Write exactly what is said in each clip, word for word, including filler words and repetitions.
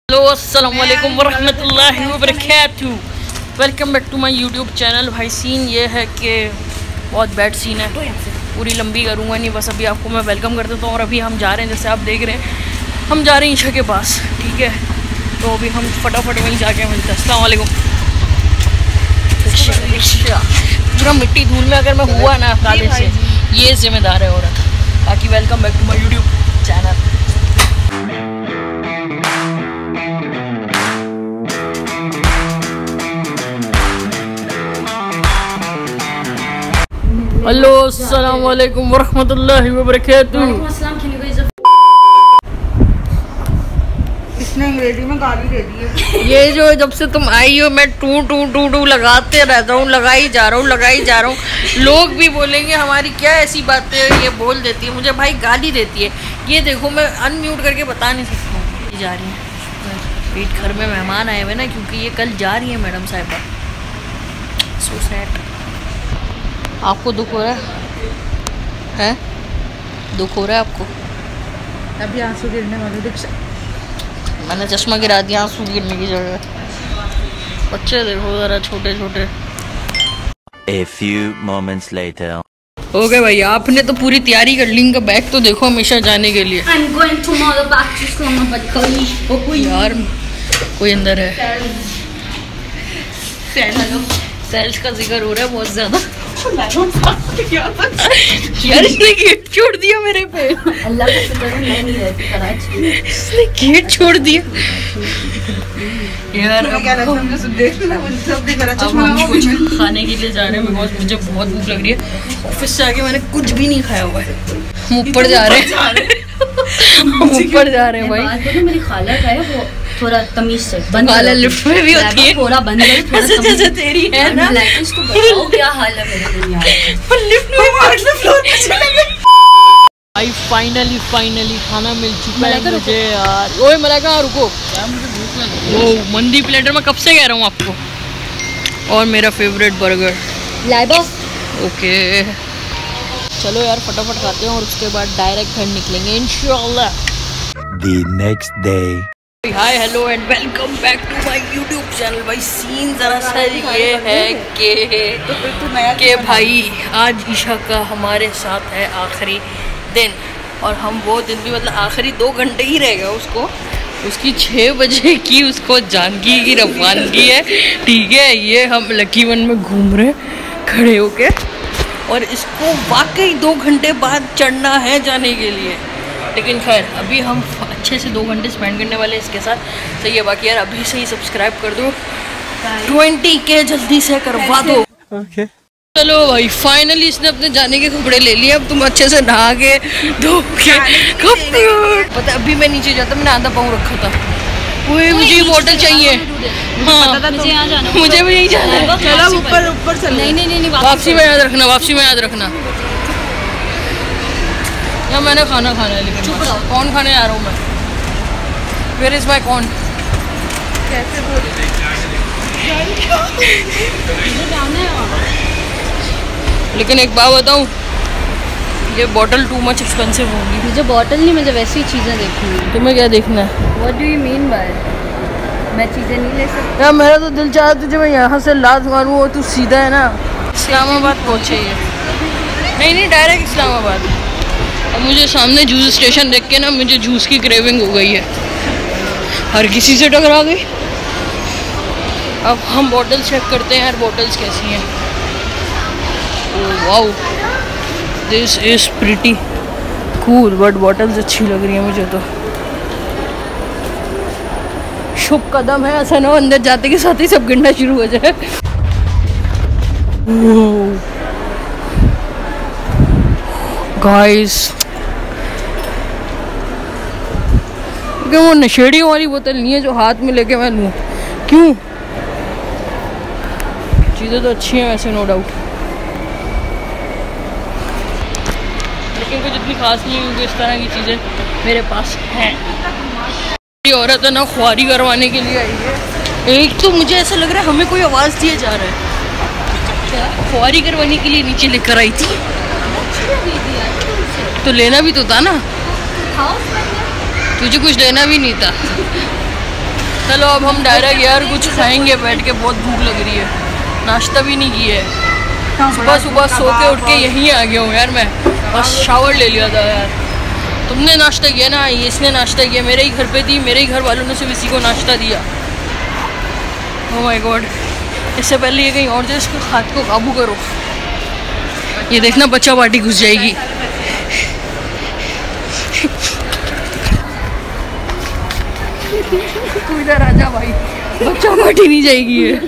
Hello अस्सलाम वालेकुम वरहमतुल्लाहि वबरकातुहू। Welcome back to my YouTube channel. भाई सीन ये है कि बहुत बैड सीन है, पूरी लंबी करूँगा नहीं, बस अभी आपको मैं वेलकम कर देता हूँ। और अभी हम जा रहे हैं, जैसे आप देख रहे हैं हम जा रहे हैं ईशा के पास, ठीक है। तो अभी हम फटाफट वहीं जाके मिलते हैं। अस्सलाम वालेकुम। पूरा मिट्टी धूल में अगर मैं हुआ ना काले से, ये जिम्मेदार है औरत। बाकी welcome back to my YouTube channel. Hello अस्सलाम वालेकुम वरहमतुल्लाहि वबरकातुहू। इसने अंग्रेजी में गाली दे दी है। ये जो जब से तुम आई हो मैं टू टू टू टू लगाते रहता हूँ, लगाई जा रहा हूँ लगाई जा रहा हूँ। लोग भी बोलेंगे हमारी क्या ऐसी बातें ये बोल देती है, मुझे भाई गाली देती है। ये देखो मैं अनम्यूट करके बता नहीं सकता हूँ। ये जा रही है पीठ घर में मेहमान आए हुए ना, क्योंकि ये कल जा रही है मैडम साहिबा। So sad. आपको दुख हो रहा है? हैं? दुख हो रहा है आपको? अभी आंसू गिरने वाले देख, मैंने चश्मा गिरा दिया आंसू गिरने की जगह। बच्चे देखो जरा छोटे छोटे। A few moments later. हो गए भाई, आपने तो पूरी तैयारी कर ली। इनका बैग तो देखो हमेशा जाने के लिए। I'm going tomorrow back to school, but कोई कोई यार कोई अंदर है। हेलो सेल्स का जिक्र हो रहा है बहुत ज्यादा। यार इसने गेट छोड़ दिया मेरे पे। अल्लाह का शुक्र है मैं नहीं रहती कराची। इसने गेट छोड़ दिया यार। अब क्या लगता है मुझे सब देख लेना, मुझे सब देख रहा है। अब हम कुछ खाने के लिए जा रहे हैं, बिकॉज मुझे बहुत भूख लग रही है। ऑफिस से आके मैंने कुछ भी नहीं खाया हुआ है। हम ऊपर जा रहे हैं हम ऊपर जा रहे हैं भाई। बात तो मेरी खाला का है, वो थोड़ा तमीज से बंद खाला लिफ्ट में भी होती है। थोड़ा बंद कर, थोड़ा जैसे तेरी है ना। इसको बताओ क्या हाल है मेरे दुनिया में। लिफ्ट में फ्लोर पे चले गए। भाई फाइनली फाइनली खाना मिल चुका है मुझे यार। ओए मलाइका रुको यार, मुझे भूख लग रही है। वो मंदी प्लेटर में कब से कह रहा हूँ आपको। और मेरा फेवरेट बर्गर लाइबा। ओके चलो यार फटाफट खाते हैं और उसके बाद डायरेक्ट घर निकलेंगे इंशाल्लाह। The next day. Hi hello and welcome back to my YouTube channel. भाई सीन जरा सा ये है कि कि भाई आज ईशा का हमारे साथ है आखिरी दिन, और हम वो दिन भी मतलब आखिरी दो घंटे ही रह गए उसको। उसकी छः बजे की उसको जानकी की रवानगी है, ठीक है। ये हम लकी वन में घूम रहे खड़े होके, और इसको वाकई दो घंटे बाद चढ़ना है जाने के लिए। लेकिन खैर अभी हम अच्छे से दो घंटे स्पेंड करने वाले हैं इसके साथ, सही है। बाकी यार अभी से ही सब्सक्राइब कर दो, ट्वेंटी के जल्दी से करवा दो। Okay. चलो भाई फाइनली इसने अपने जाने के कपड़े ले लिए। अब तुम अच्छे से नहा के धो के कपड़े। पता अभी मैं नीचे जाता, मैंने आधा पाँव रखा था। ओए मुझे ये बोतल चाहिए। हाँ मुझे यहाँ जाना, मुझे भी यही जाना है। चलो ऊपर ऊपर चलो। नहीं नहीं नहीं वापसी में याद रखना, वापसी में याद रखना। या मैंने खाना खाना है, लेकिन कौन खाने जा रहा हूँ मैं। वेयर इज माई कौन। कैसे बोल लेकिन एक बात बताऊँ, ये बॉटल टू मच एक्सपेंसिव होगी। मुझे बॉटल नहीं, मुझे वैसी चीज़ें देखनी है। तुम्हें क्या देखना है? What do you mean by मैं चीज़ें नहीं ले सकती? यार मेरा तो दिल चाहा तुझे मैं यहाँ से लात मारूँ, वो तू सीधा है ना इस्लामाबाद पहुँचे। नहीं नहीं डायरेक्ट इस्लामाबाद। अब मुझे सामने जूस स्टेशन देख के ना मुझे जूस की क्रेविंग हो गई है, हर किसी से टकरा गई। अब हम बॉटल चेक करते हैं यार, बॉटल्स कैसी हैं। Oh wow this is pretty cool, but bottles अच्छी लग रही है मुझे तो। शुभ कदम है, ऐसा ना अंदर जाते के साथ ही सब गिरना शुरू हो जाए। गाइस क्योंकि वो नशेड़ियों वाली बोतल नहीं है जो हाथ में लेके मैं लूँ। क्यों, चीज़ें तो अच्छी हैं वैसे नो डाउट, लेकिन कुछ इतनी खास नहीं है क्योंकि इस तरह की चीज़ें मेरे पास हैं। ये औरत है ना ख्वारी करवाने के लिए आई है। एक तो मुझे ऐसा लग रहा है हमें कोई आवाज़ दिया जा रहा है। ख्वारी करवाने के लिए नीचे लेकर आई थी, तो लेना भी तो था ना। तुझे कुछ लेना भी नहीं था। चलो अब हम डायरेक्ट यार कुछ खाएंगे बैठ के, बहुत भूख लग रही है, नाश्ता भी नहीं किया है। सुबह सुबह सो के उठ के यहीं आ गया हूँ यार मैं, और शावर ले लिया था यार। तुमने नाश्ता किया ना, इसने नाश्ता किया, मेरे ही घर पे थी, मेरे ही घर वालों ने सिर्फ इसी को नाश्ता दिया। ओह माय गॉड, इससे पहले ये कहीं और जाए, इसको हाथ को काबू करो। ये देखना बच्चा पार्टी घुस जाएगी। तू इधर आजा भाई, बच्चा पार्टी नहीं जाएगी ये।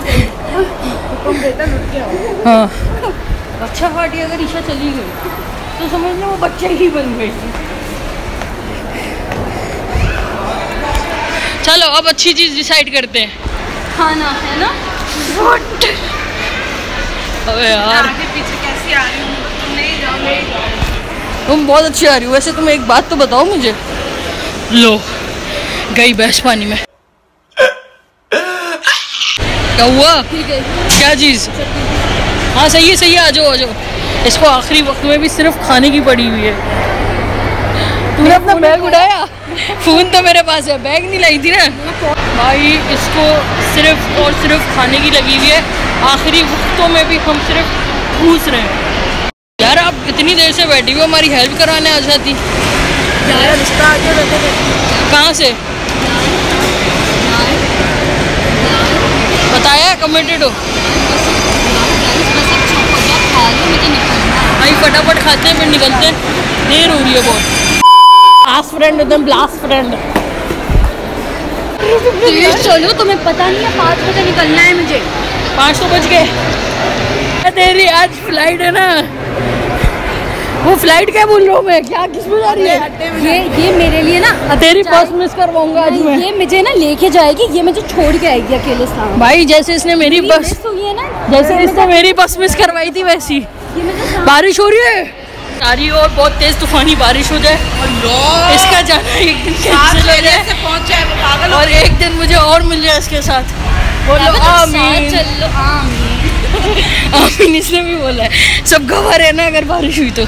हाँ, बच्चा पार्टी अगर ईशा चली गई तो समझ लो वो बच्चा ही बन गई। चलो अब अच्छी चीज डिसाइड करते हैं, खाना है ना। अबे यार आगे पीछे कैसी आ रही हूँ, तुम नहीं जाओ, नहीं जाओ। तुम बहुत अच्छी आ रही हो। वैसे तुम एक बात तो बताओ मुझे, लो गई भैंस पानी में। क्या हुआ? क्या चीज? हाँ सही है सही है, आ जाओ आ जाओ। इसको आखिरी वक्त में भी सिर्फ खाने की पड़ी हुई है। तूने अपना बैग उठाया? फोन तो मेरे पास है, बैग नहीं लाई थी ना भाई। इसको सिर्फ और सिर्फ खाने की लगी हुई है, आखिरी वक्तों में भी हम सिर्फ घूस रहे हैं। यार आप इतनी देर से बैठी हो, हमारी हेल्प कराने आ जाती। कहाँ से बताया? कमिटेड हो भाई, फटाफट खाते हैं फिर निकलते हैं, देर हो रही है बहुत। ब्लास्ट फ्रेंड एकदम ब्लास्ट फ्रेंड। चलो, तुम्हें पता नहीं है पाँच बजे निकलना है मुझे। पाँच तो बज गए। तेरी आज फ्लाइट है ना, वो फ्लाइट क्या बोल रहा हूँ मैं, क्या किस में जा रही है? ये ये मेरे लिए ना तेरी बस मिस करवाऊंगा आज मैं। ये मुझे ना लेके जाएगी, ये मुझे छोड़ के आएगी अकेले साथ। भाई जैसे इसने मेरी बस हुई है ना, जैसे इसने मेरी बस मिस करवाई थी वैसी। बारिश हो रही है सारी, और बहुत तेज तूफानी बारिश हो जाए, इसका जाना एक दिन कैंसिल हो जाए, और एक दिन मुझे और मिल जाए इसके साथ। बोलो आमीन। चलो आमीन। आमीन इसने भी बोला है। सब गवाह रहना अगर बारिश हुई तो।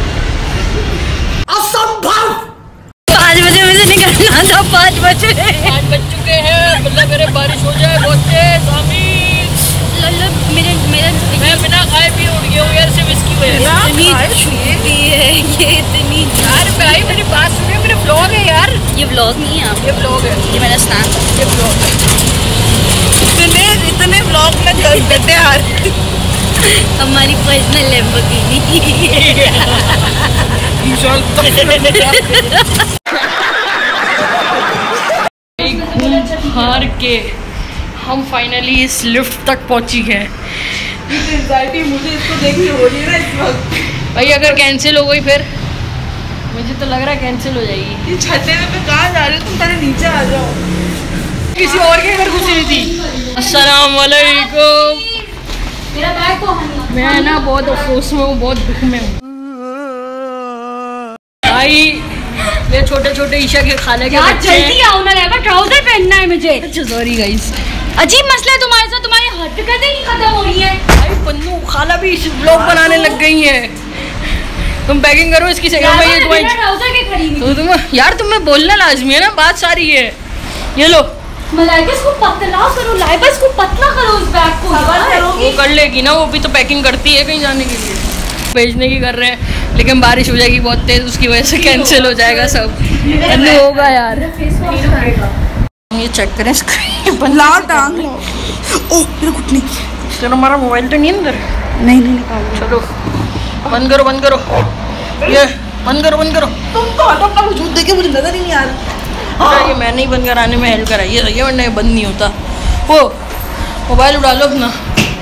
असंभव। पाँच बजे मुझे निकलना था, पाँच बजे पाँच बज चुके हैं, मतलब मेरे बारिश हो जाए बहुत तेज। आमीन। लल्लू मेरे मेरे मैं बिना खाए पिए उठ गया हूँ यार, सिर्फ इसकी वजह से। इतनी छुट्टी है ये, इतनी यार भाई मेरी बात सुनिए, मेरे ब्लॉग है यार। ये व्लॉग नहीं है आप, ये ब्लॉग है, ये मेरा स्नैप है। ये ब्लॉग है। इतने इतने ब्लॉग में दस घंटे यार। हमारी पर्सनल लैम्बोर्गिनी। घूम हार के हम फाइनली इस लिफ्ट तक पहुंची हैं। एंजाइटी मुझे इसको देखनी हो रही है ना इस वक्त। भाई अगर कैंसिल हो गई फिर, मुझे तो लग रहा है कैंसिल हो जाएगी। ये छठे में मैं कहाँ जा रही हूँ, तुम पहले नीचे आ जाओ। किसी और के घर घुसी हुई थी। अस्सलाम वालेकुम। मेरा बैग को मैं ना बहुत अफसोस में हूँ, बहुत दुख में हूँ भाई। ये छोटे छोटे ईशा के खाने के यार बच्चे जल्दी आओ ना, लेकर ट्राउजर पहनना है मुझे। अच्छा सॉरी गाइस, अजीब मसला है तुम्हारे साथ, तुम्हारी हरकतें ही खत्म हो रही है। भाई पन्नू खाला भी ब्लॉग बनाने लग गई है। तुम पैकिंग करो इसकी जगह में। ये तुम्हारी ट्राउजर के खरीदी तो तुम यार, तुम्हें बोलना लाजमी है ना, बात सारी है। ये लो मलाइका, इसको पतला करो, लाइबा इसको पतला करो उस बैग को। वो कर लेगी ना, वो भी तो पैकिंग करती है कहीं जाने के लिए, भेजने की कर रहे हैं, लेकिन बारिश हो जाएगी बहुत तेज, उसकी वजह से कैंसिल हो जाएगा सब। अन्नू होगा यार। ये चेक करें इसको, लाओ टांग लो। ओह मेरा घुटने। चलो हमारा मोबाइल तो नहीं अंदर। नहीं नहीं निकालो। चलो बंद करो बंद करो, ये बंद करो बंद करो। तुम तो हटो, अपना वजूद देखे मुझे नजर ही नहीं आ रहा। हाँ। ये मैंने ही बंद कराने में हेल्प कराई है, ये वरना ये बंद नहीं होता। वो मोबाइल उड़ा लो अपना।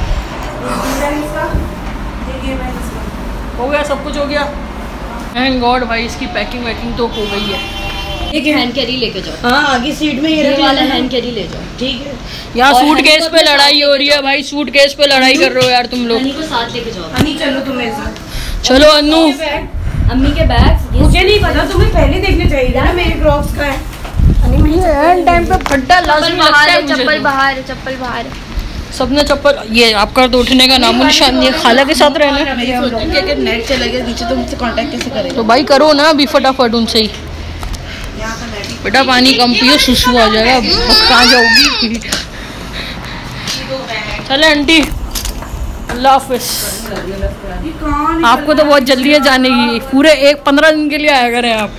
हो गया सब कुछ हो गया, थैंक गॉड। भाई इसकी पैकिंग वैकिंग तो हो गई है। एक हैंड कैरी लेके जाओ। हाँ आगे सीट में ये ये रख वाला लेना। हैंड कैरी ले जाओ। ठीक है। यहाँ और सूटकेस हनी को पे अपने लड़ाई साथ हो रही है भाई, सूटकेस पे लड़ाई कर रहे हो यार तुम लोग। हनी को साथ लेके जाओ। हनी चलो तुम मेरे साथ। चलो अन्नू। अम्मी के बैग मुझे नहीं पता, तुम्हें पहले देखने चाहिए था ना मेरे क्रॉक्स का है। एंड टाइम पे फट्टा लाजमी लगता है मुझे चप्पल तो। बाहर है, चप्पल बाहर है। सबने चप्पल, ये आपका तो उठने का नामो निशान नहीं है। खाला के साथ रहना मेरी सोचती कि अगर नेट चला गया नीचे तो मुझसे कांटेक्ट कैसे करेगा। तो भाई करो ना अभी फटाफट उनसे ही। यहाँ का नेट ही बेटा पानी कम पियो, सुसु आ जाएगा, कहाँ जाओगी। चले आंटी, अल्लाह हाफिज। आपको तो बहुत जल्दी है जाने की, पूरे एक पंद्रह दिन के लिए आया करें आप।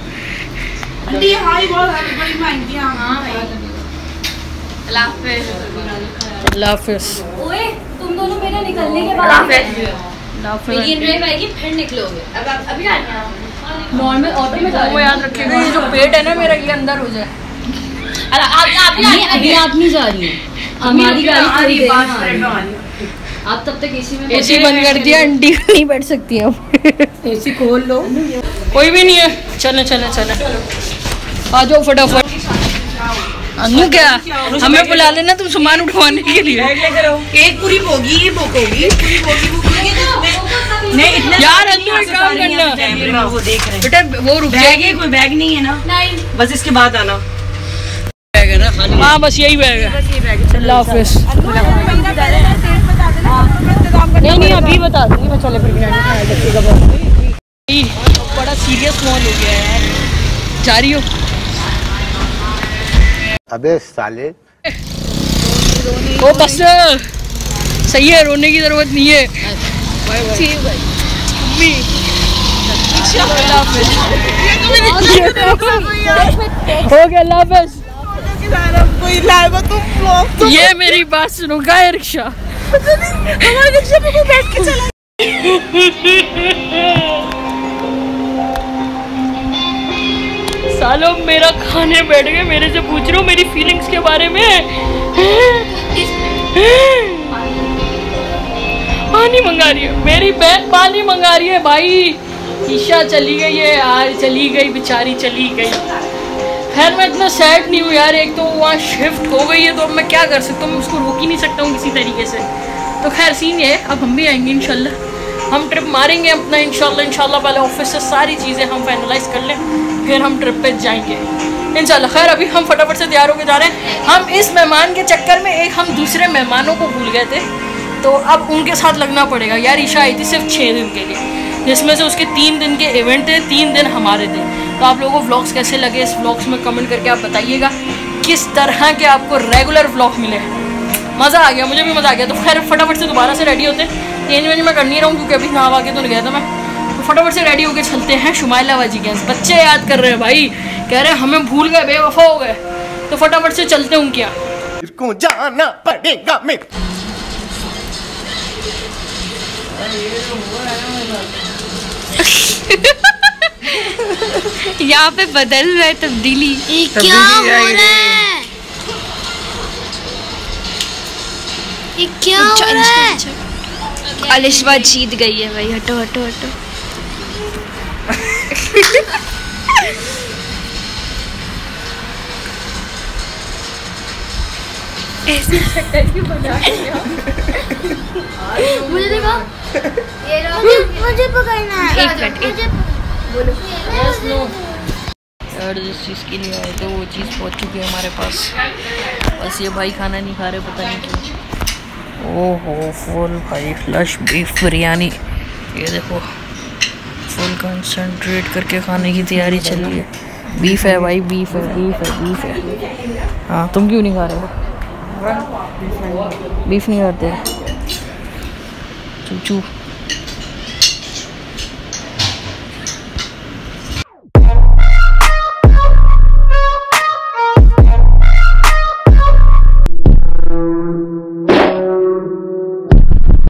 अल्लाह हाफिज। ओए तुम दोनों मेरे निकलने के बाद मेरी ड्राइव आएगी फिर निकलोगे। अब आप अभी आ नॉर्मल ऑटो में जा रहे हो, याद रखिएगा ये जो पेट है ना मेरा, ये अंदर हो जाए। अरे आप आप नहीं, अभी आप नहीं जा रही हैं, हमारी गाड़ी थोड़ी देर में आ रही है। आप तब तक एसी में एसी बंद कर दिया, आंटी नहीं बैठ सकती अब। एसी खोल लो। कोई भी नहीं है, चले चले चले आ जाओ फटाफट। अनु क्या हमें बुला लेना तुम सामान उठवाने के लिए। एक पूरी बोगी बुक होगी, पूरी बोगी बुक होगी। नहीं इतना यार अनु एक काम करना, वो देख रहे हैं बेटा वो रुक बैग है, कोई बैग नहीं है ना? नहीं, बस इसके बाद आना। बैग है ना? हाँ बस यही बैग है। अल्लाह हाफिज। नहीं नहीं अभी बता दूंगी मैं, चले फिर बड़ा सीरियस मॉल हो गया है यार। जा रही हो? अबे साले, ओ बस सही है, रोने की जरूरत नहीं है। हो गया, अल्लाह हाफिज। ये मेरी बात सुनो, का है रिक्शा? हमारे रिक्शा पे कोई बैठ के चला। सालों मेरा खाने बैठ गए, मेरे से पूछ रहे हो मेरी फीलिंग्स के बारे में। पानी मंगा रही है मेरी बहन, पानी मंगा रही है भाई। ईशा चली गई है यार, चली गई बेचारी, चली गई। खैर मैं इतना सैड नहीं हूँ यार, एक तो वहाँ शिफ्ट हो गई है तो अब मैं क्या कर सकता हूँ, उसको रोक ही नहीं सकता हूँ किसी तरीके से। तो खैर सीन ये है, अब हम भी आएंगे इंशाल्लाह, हम ट्रिप मारेंगे अपना इंशाल्लाह। इंशाल्लाह पहले ऑफिस से सारी चीज़ें हम फाइनलाइज कर लें, फिर हम ट्रिप पे जाएंगे इंशाल्लाह। खैर अभी हम फटाफट से तैयार होकर जा रहे हैं। हम इस मेहमान के चक्कर में एक हम दूसरे मेहमानों को भूल गए थे, तो अब उनके साथ लगना पड़ेगा यार। ईशा आई थी सिर्फ छः दिन के लिए, जिसमें से उसके तीन दिन के इवेंट थे, तीन दिन हमारे थे। तो आप लोगों को व्लॉग्स कैसे लगे, इस व्लॉग्स में कमेंट करके आप बताइएगा, किस तरह के आपको रेगुलर व्लॉग मिले। मज़ा आ गया, मुझे भी मज़ा आ गया। तो खैर फटाफट से दोबारा से रेडी होते हैं। चेंज वेंज मैं कर नहीं रहा हूँ क्योंकि अभी नहा के तो नहीं गया था मैं। तो फटाफट से रेडी होकर चलते हैं शुमाइला बाजी के यहाँ। बच्चे याद कर रहे हैं भाई, कह रहे हैं हमें भूल गए, बेवफा हो गए। तो फटाफट से चलते हैं उनके यहाँ। इसको जाना पड़ेगा मैं। यहाँ पे बदल रहा है तब्दीली। क्या हो रहा है? ये क्या हो रहा है? अलिशवा जीत गई है भाई, हटो हटो हटो। ऐसी शक्ल क्यों बना रही हो? मुझे देखो, मुझे मुझे पकड़ना है। एक मिनट, एक बोलो यार, जिस चीज़ के लिए आए थे वो चीज़ पहुंच चुकी है हमारे पास। बस ये भाई खाना नहीं खा रहे, पता नहीं क्यों। ओहो फुल भाई फ्लश बीफ बिरयानी, ये देखो फुल कंसंट्रेट करके खाने की तैयारी चल रही है। बीफ है भाई, बीफ है, बीफ है, बीफ है। हाँ तुम क्यों नहीं खा रहे हो? बीफ नहीं खाते चूचू।